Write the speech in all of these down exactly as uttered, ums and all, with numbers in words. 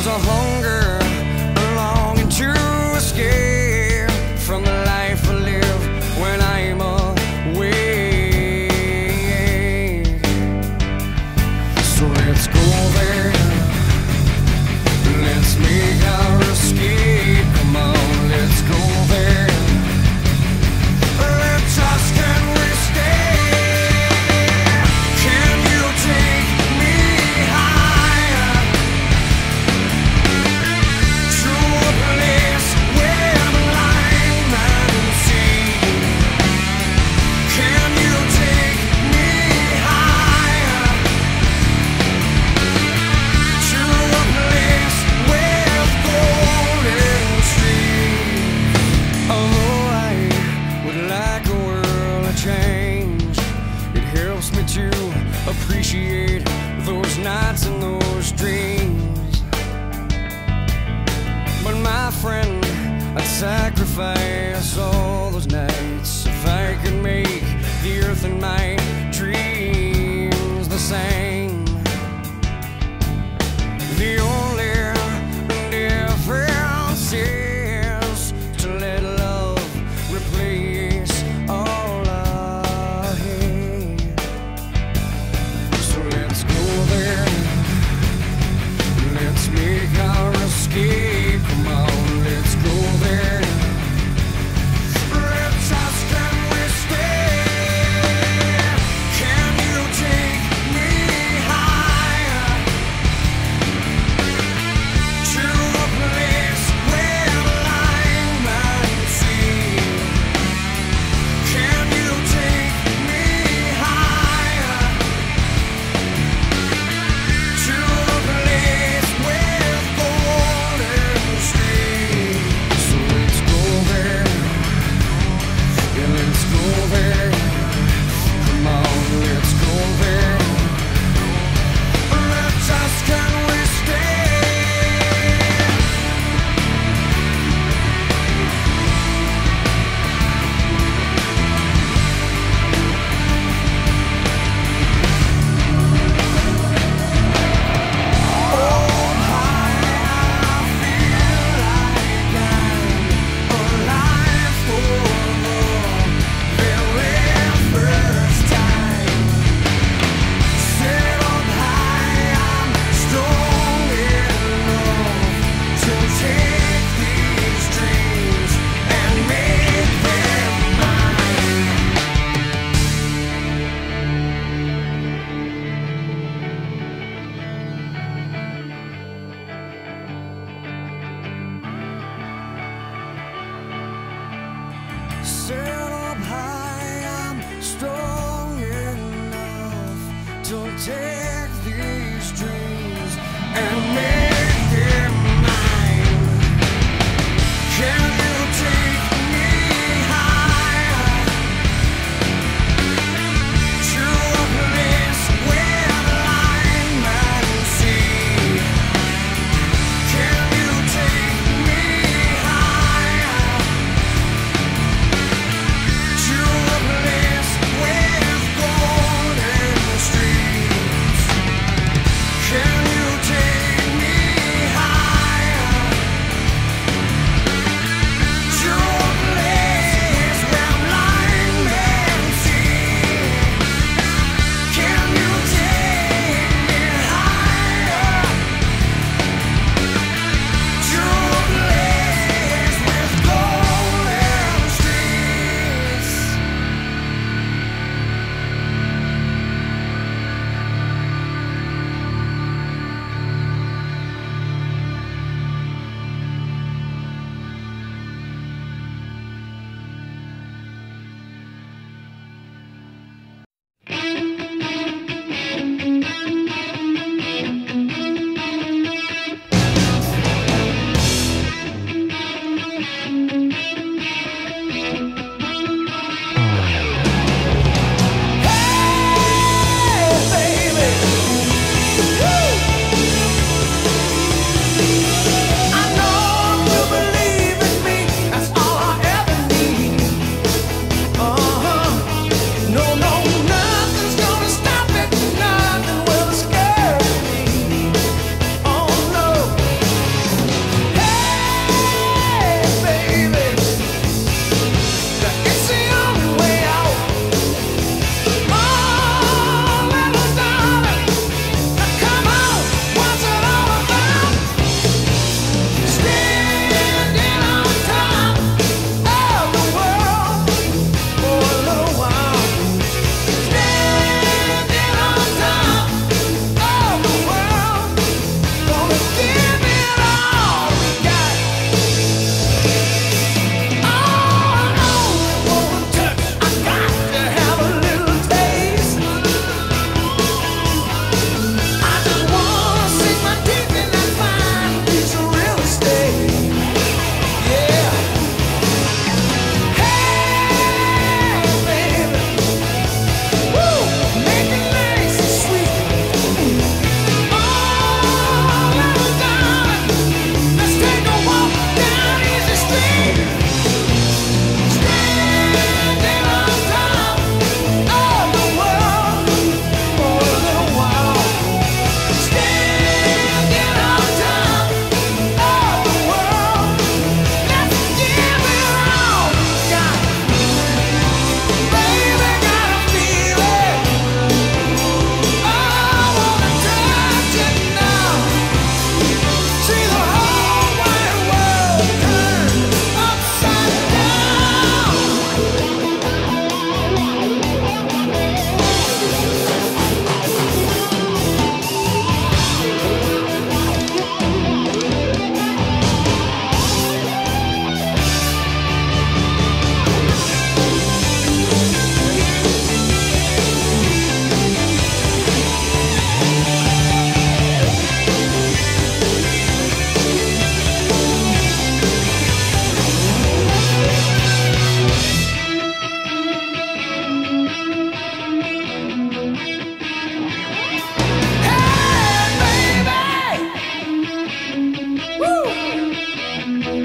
a hunger, a longing to escape from the life I live when I'm away. So let's go there, let's make our escape. Come on, let's go there. Let's ask, can we stay? Can you take me higher to a place where the line and sea? Can you take me higher to a place with golden streams? Although I would like a world to change, it helps me to appreciate those nights and those dreams. But my friend, I'd sacrifice all those nights if I could make the earth and my dreams the same. The only difference is to let love replace all I hate. So let's go there, let's make our escape. Come on, let's go there. Let's ask, can we stay? Can you take me higher to a place where the line and sea? Can you take me higher to a place with golden streams? So let's go there, yeah, let's go there. Come on, let's go there. Let's ask, can we stay? Set up high, I'm strong enough to take these dreams and make them mine. Can you take me higher to a place where the line and sea? Can you take me higher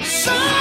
Some